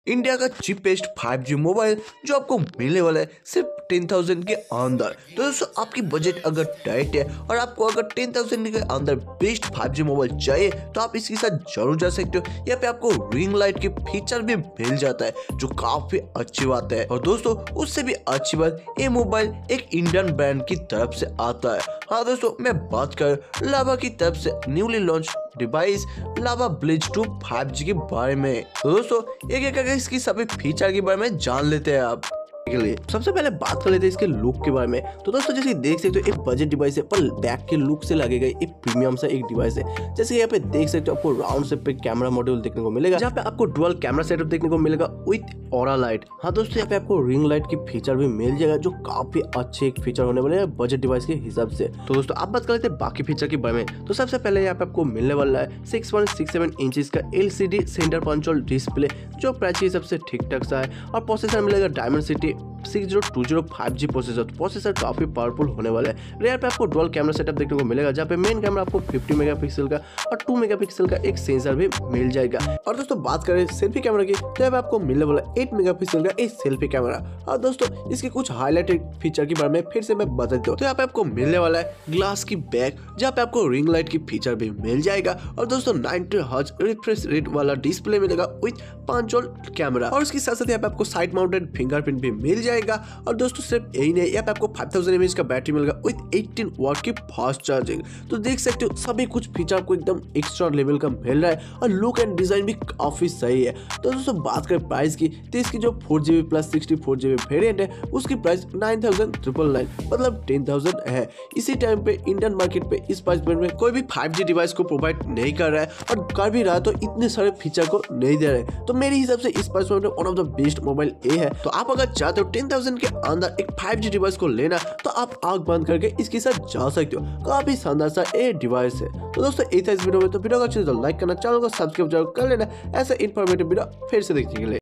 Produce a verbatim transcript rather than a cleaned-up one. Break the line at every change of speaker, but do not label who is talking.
India का cheapest five G mobile जो आपको मिलने वाला है सिर्फ टेन थाउजेंड के अंदर। तो दोस्तों आपकी बजट अगर टाइट है और आपको अगर टेन थाउजेंड के अंदर बेस्ट फाइव जी मोबाइल चाहिए तो आप इसके साथ जरूर जा सकते हो। यहाँ पे आपको रिंग लाइट के फीचर भी मिल जाता है जो काफी अच्छी बात है। और दोस्तों उससे भी अच्छी बात, ये मोबाइल एक इंडियन ब्रांड की तरफ से आता है। हाँ दोस्तों, मैं बात कर लावा की तरफ से newly launch device Lava Blaze two five G के बारे में। तो दोस्तों एक एक करके इसकी सभी फीचर के बारे में जान लेते हैं आप के लिए। सबसे पहले बात कर लेते हैं इसके लुक के बारे में। तो दोस्तों जैसे देख सकते हो एक बजट डिवाइस है पर बैक के लुक से लगेगा एक प्रीमियम सा एक डिवाइस है। जैसे यहाँ पे देख सकते हो आपको राउंड शेप पे कैमरा मॉड्यूल देखने को मिलेगा, जहाँ पे आपको डुअल कैमरा सेटअप देखने को मिलेगा विथ ऑरा लाइट। हाँ दोस्तों यहाँ पे आपको रिंग लाइट की फीचर भी मिल जाएगा जो काफी अच्छे एक फीचर होने वाले हैं बजट डिवाइस के हिसाब से। तो दोस्तों आप बात कर लेते हैं बाकी फीचर के बारे में। तो सबसे पहले यहाँ पे आपको मिलने वाला है six point six seven inches का एलसीडी सेंटर पंचोल डिस्प्ले जो प्राइस के हिसाब से ठीक ठाक सा है। और प्रोसेसर मिलेगा Dimensity six zero two zero five G processor. Processor काफी पावरफुल होने वाला है। रेयर पे आपको डुअल कैमरा सेटअप देखने को मिलेगा, जहाँ पे मेन कैमरा आपको फिफ्टी मेगापिक्सल का और टू मेगापिक्सल का एक सेंसर भी मिल जाएगा। और दोस्तों बात करें सेल्फी कैमरा की तो यहाँ पे आपको मिलने वाला एट मेगापिक्सल का एक सेल्फी कैमरा। और दोस्तों इसके कुछ हाईलाइटेड फीचर के बारे में फिर से मैं बता देता हूँ। तो यहाँ पे आपको मिलने वाला है ग्लास की बैक, जहाँ पे आपको रिंग लाइट की फीचर भी मिल जाएगा। और दोस्तों नाइनटी हर्ट्ज रिफ्रेश रेट वाला डिस्प्ले मिलेगा विथ पंचोल कैमरा। और इसके साथ साथ यहाँ पे आपको साइड माउंटेड फिंगरप्रिंट भी मिल जाएगा। और दोस्तों सिर्फ यही नहीं, यहाँ पे आपको फाइव थाउजेंड एमएएच का बैटरी मिलेगा विथ एटीन वाट की फास्ट चार्जिंग। तो देख सकते हो सभी कुछ फीचर आपको एकदम एक्स्ट्रा लेवल का मिल रहा है और लुक एंड डिजाइन भी काफी सही है। तो दोस्तों बात करें प्राइस की तो इसकी जो four GB plus sixty four GB variant है उसकी price nine thousand triple nine मतलब टेन थाउजेंड है। इसी टाइम पे इंडियन मार्केट पे इस प्राइस पॉइंट में कोई भी फाइव जी डिवाइस को प्रोवाइड नहीं कर रहा है, और कर भी रहा है तो इतने सारे फीचर को नहीं दे रहे हैं। तो मेरे हिसाब से इस प्राइस पॉइंट में one of the best mobile ये है। तो आप अगर चाहते हो टेन थाउजेंड के अंदर एक फाइव जी डिवाइस को लेना तो आप आंख बंद करके इसके साथ जा सकते हो। काफी शानदार सा ये डिवाइस है। तो दोस्तों ये था इस वीडियो में। तो वीडियो को अच्छे से लाइक करना, चैनल को सब्सक्राइब जरूर कर लेना ऐसा इन्फॉर्मेटिव वीडियो फिर से देखने के लिए।